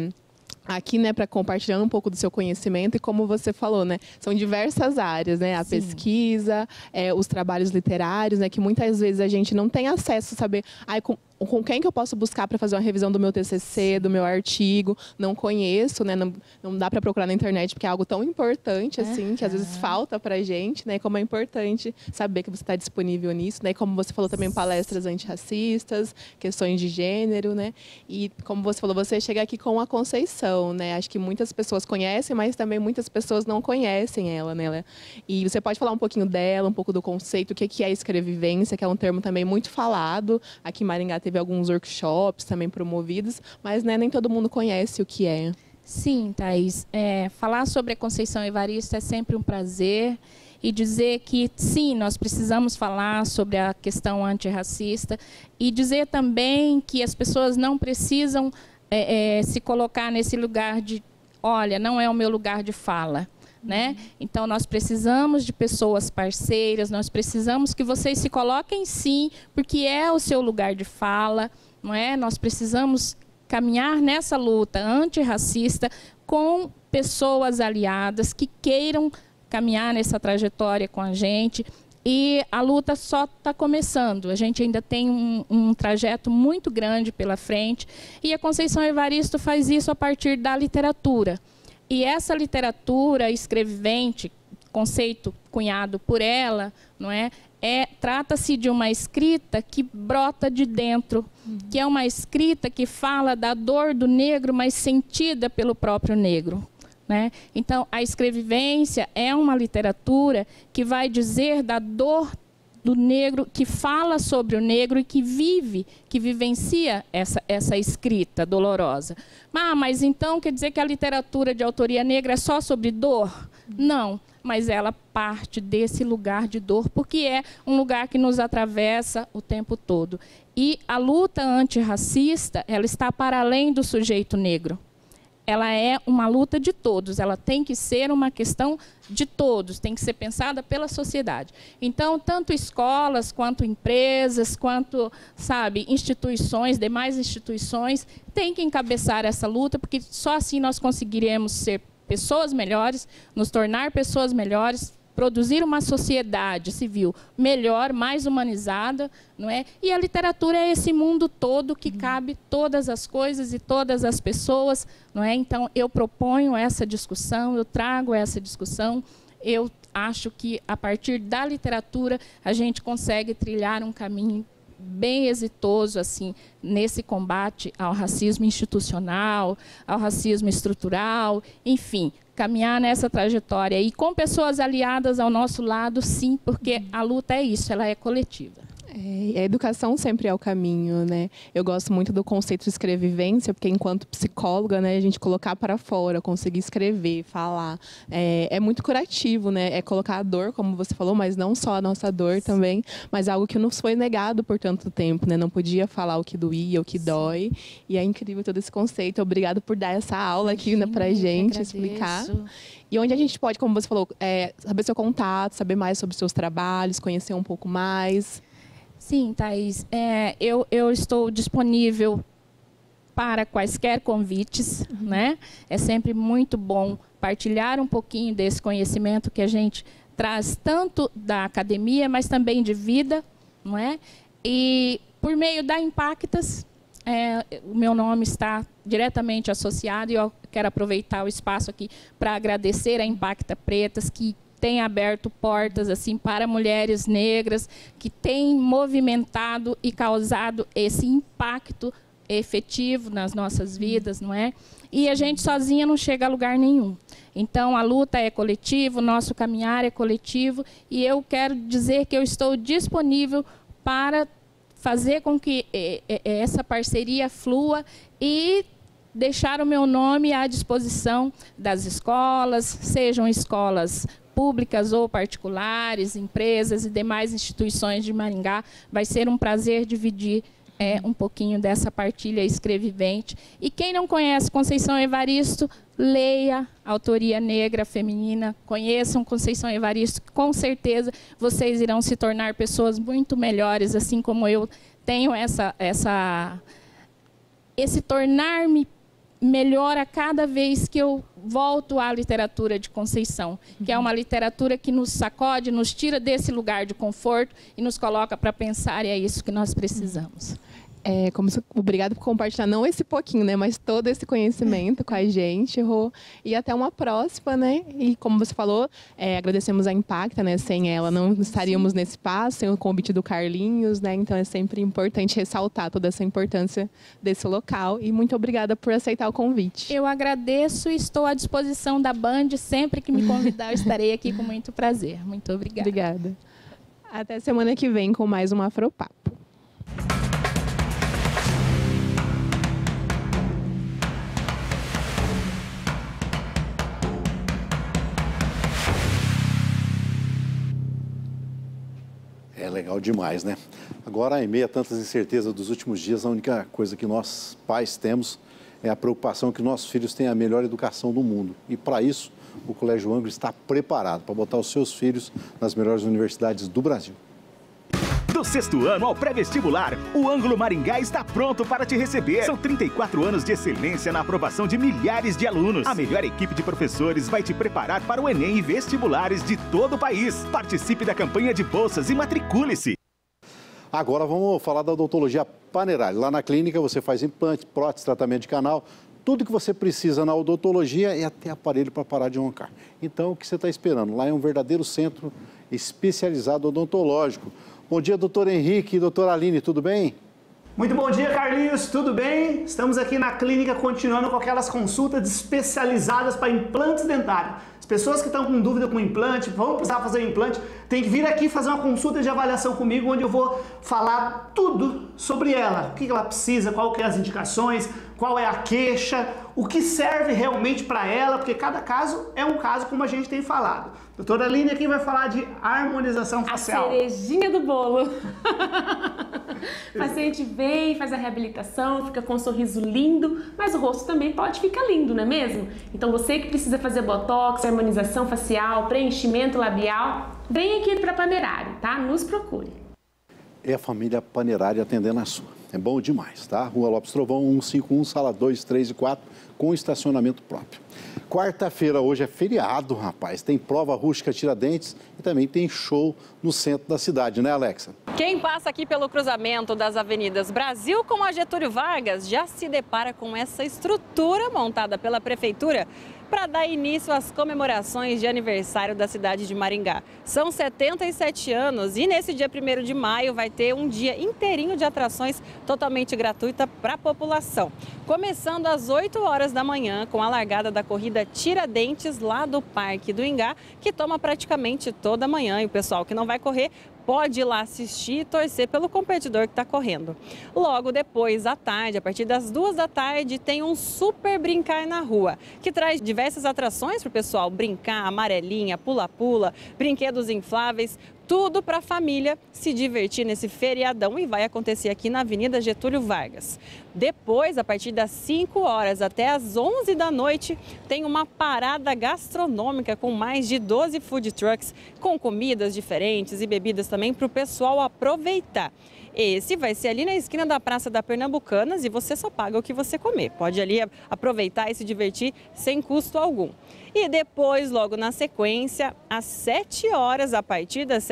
aqui, né, para compartilhar um pouco do seu conhecimento. E como você falou, né, são diversas áreas, né, a pesquisa, os trabalhos literários, né, que muitas vezes a gente não tem acesso a saber com quem que eu posso buscar para fazer uma revisão do meu TCC, do meu artigo. Não conheço, né? Não dá para procurar na internet, porque é algo tão importante, assim, que às vezes falta para a gente, né? Como é importante saber que você está disponível nisso, né? Como você falou também, palestras antirracistas, questões de gênero, né? E como você falou, você chega aqui com a Conceição, né? Acho que muitas pessoas conhecem, mas também muitas pessoas não conhecem ela, né? E você pode falar um pouquinho dela, um pouco do conceito, o que é escrevivência, que é um termo também muito falado. Aqui em Maringá teve alguns workshops também promovidos, mas, né, nem todo mundo conhece o que é. Sim, Thaís. Falar sobre a Conceição Evaristo é sempre um prazer, e dizer que, sim, nós precisamos falar sobre a questão antirracista, e dizer também que as pessoas não precisam se colocar nesse lugar de, olha, não é o meu lugar de fala. Né? Então, nós precisamos de pessoas parceiras, nós precisamos que vocês se coloquem, sim, porque é o seu lugar de fala, não é? Nós precisamos caminhar nessa luta antirracista com pessoas aliadas que queiram caminhar nessa trajetória com a gente. E a luta só está começando, a gente ainda tem um trajeto muito grande pela frente, e a Conceição Evaristo faz isso a partir da literatura. E essa literatura escrevivente, conceito cunhado por ela, não é? Trata-se de uma escrita que brota de dentro, que é uma escrita que fala da dor do negro, mas sentida pelo próprio negro. Né? Então, a escrevivência é uma literatura que vai dizer da dor do negro, que fala sobre o negro e que vivencia essa escrita dolorosa. Mas então quer dizer que a literatura de autoria negra é só sobre dor? Não, mas ela parte desse lugar de dor, porque é um lugar que nos atravessa o tempo todo. E a luta antirracista, ela está para além do sujeito negro. Ela é uma luta de todos, ela tem que ser uma questão de todos, tem que ser pensada pela sociedade. Então, tanto escolas, quanto empresas, quanto, sabe, instituições, demais instituições, têm que encabeçar essa luta, porque só assim nós conseguiremos ser pessoas melhores, nos tornar pessoas melhores, produzir uma sociedade civil melhor, mais humanizada, não é? E a literatura é esse mundo todo que cabe todas as coisas e todas as pessoas, não é? Então, eu proponho essa discussão, eu trago essa discussão. Eu acho que, a partir da literatura, a gente consegue trilhar um caminho bem exitoso, assim, nesse combate ao racismo institucional, ao racismo estrutural, enfim, caminhar nessa trajetória e com pessoas aliadas ao nosso lado, sim, porque a luta é isso, ela é coletiva. A educação sempre é o caminho, né? Eu gosto muito do conceito de escrevivência, porque enquanto psicóloga, né, a gente colocar para fora, conseguir escrever, falar, é muito curativo, né? É colocar a dor, como você falou, mas não só a nossa dor também, mas algo que nos foi negado por tanto tempo, né? Não podia falar o que doía, o que dói, e é incrível todo esse conceito. Obrigado por dar essa aula aqui, né, para a gente explicar. E onde a gente pode, como você falou, saber seu contato, saber mais sobre os seus trabalhos, conhecer um pouco mais. Sim, Thaís. Eu estou disponível para quaisquer convites, né? É sempre muito bom partilhar um pouquinho desse conhecimento que a gente traz tanto da academia, mas também de vida, não é? E por meio da Impactas, o meu nome está diretamente associado, e eu quero aproveitar o espaço aqui para agradecer a Impacta Pretas, que tem aberto portas assim para mulheres negras, que tem movimentado e causado esse impacto efetivo nas nossas vidas, não é? E a gente sozinha não chega a lugar nenhum. Então, a luta é coletiva, o nosso caminhar é coletivo, e eu quero dizer que eu estou disponível para fazer com que essa parceria flua e deixar o meu nome à disposição das escolas, sejam escolas públicas ou particulares, empresas e demais instituições de Maringá. Vai ser um prazer dividir um pouquinho dessa partilha escrevivente. E quem não conhece Conceição Evaristo, leia Autoria Negra Feminina, conheçam Conceição Evaristo, com certeza vocês irão se tornar pessoas muito melhores, assim como eu tenho esse tornar-me melhor a cada vez que eu volto à literatura de Conceição, que é uma literatura que nos sacode, nos tira desse lugar de conforto e nos coloca para pensar, e é isso que nós precisamos. Obrigada por compartilhar, não esse pouquinho, né, mas todo esse conhecimento com a gente, Rô. E até uma próxima, né? E como você falou, agradecemos a Impacta, né? Sem ela não estaríamos nesse espaço, sem o convite do Carlinhos, né? Então é sempre importante ressaltar toda essa importância desse local. E muito obrigada por aceitar o convite. Eu agradeço e estou à disposição da Band. Sempre que me convidar, eu estarei aqui com muito prazer. Muito obrigada. Obrigada. Até semana que vem com mais um Afropapo. É legal demais, né? Agora, em meio a tantas incertezas dos últimos dias, a única coisa que nós pais temos é a preocupação que nossos filhos tenham a melhor educação do mundo. E para isso, o Colégio Ângulo está preparado para botar os seus filhos nas melhores universidades do Brasil. Do 6º ano ao pré-vestibular, o Ângulo Maringá está pronto para te receber. São 34 anos de excelência na aprovação de milhares de alunos. A melhor equipe de professores vai te preparar para o Enem e vestibulares de todo o país. Participe da campanha de bolsas e matricule-se. Agora vamos falar da odontologia Panerari. Lá na clínica você faz implante, prótese, tratamento de canal, tudo que você precisa na odontologia e até aparelho para parar de roncar. Então, o que você está esperando? Lá é um verdadeiro centro especializado odontológico. Bom dia, doutor Henrique e doutora Aline, tudo bem? Muito bom dia, Carlinhos, tudo bem? Estamos aqui na clínica continuando com aquelas consultas especializadas para implantes dentários. As pessoas que estão com dúvida com implante, vão precisar fazer um implante, tem que vir aqui fazer uma consulta de avaliação comigo, onde eu vou falar tudo sobre ela. O que ela precisa, qual que é as indicações, qual é a queixa, o que serve realmente para ela, porque cada caso é um caso, como a gente tem falado. Doutora Aline aqui vai falar de harmonização facial. A cerejinha do bolo. O paciente vem, faz a reabilitação, fica com um sorriso lindo, mas o rosto também pode ficar lindo, não é mesmo? Então você que precisa fazer botox, harmonização facial, preenchimento labial, vem aqui para Panerari, tá? Nos procure. É a família Panerari atendendo a sua. É bom demais, tá? Rua Lopes Trovão, 151, sala 2, 3 e 4, com estacionamento próprio. Quarta-feira, hoje é feriado, rapaz. Tem prova rústica Tiradentes e também tem show no centro da cidade, né, Alexa? Quem passa aqui pelo cruzamento das avenidas Brasil com a Getúlio Vargas já se depara com essa estrutura montada pela Prefeitura para dar início às comemorações de aniversário da cidade de Maringá. São 77 anos e nesse dia 1º de maio vai ter um dia inteirinho de atrações totalmente gratuita para a população. Começando às 8 horas da manhã com a largada da corrida Tiradentes lá do Parque do Ingá, que toma praticamente toda a manhã, e o pessoal que não vai correr pode ir lá assistir e torcer pelo competidor que está correndo. Logo depois, à tarde, a partir das 2 da tarde, tem um Super Brincar na Rua, que traz diversas atrações para o pessoal brincar, amarelinha, pula-pula, brinquedos infláveis, tudo para a família se divertir nesse feriadão, e vai acontecer aqui na Avenida Getúlio Vargas. Depois, a partir das 5 horas até as 11 da noite, tem uma parada gastronômica com mais de 12 food trucks, com comidas diferentes e bebidas também para o pessoal aproveitar. Esse vai ser ali na esquina da Praça da Pernambucanas e você só paga o que você comer. Pode ali aproveitar e se divertir sem custo algum. E depois, logo na sequência, às 7 horas, a partir das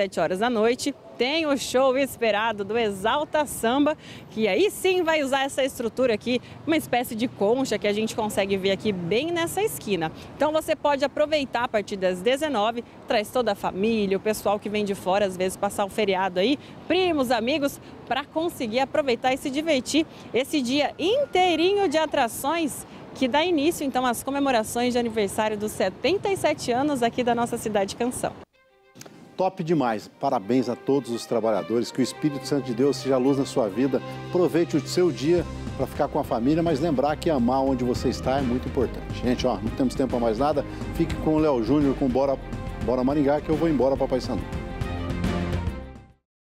7 horas da noite, tem o show esperado do Exalta Samba, que aí sim vai usar essa estrutura aqui, uma espécie de concha que a gente consegue ver aqui bem nessa esquina. Então você pode aproveitar a partir das 19, traz toda a família, o pessoal que vem de fora, às vezes passar o feriado aí, primos, amigos, para conseguir aproveitar e se divertir esse dia inteirinho de atrações que dá início então às comemorações de aniversário dos 77 anos aqui da nossa cidade Canção. Top demais. Parabéns a todos os trabalhadores. Que o Espírito Santo de Deus seja luz na sua vida. Aproveite o seu dia para ficar com a família, mas lembrar que amar onde você está é muito importante. Gente, ó, não temos tempo para mais nada. Fique com o Léo Júnior, com Bora Maringá, que eu vou embora para Paysandu.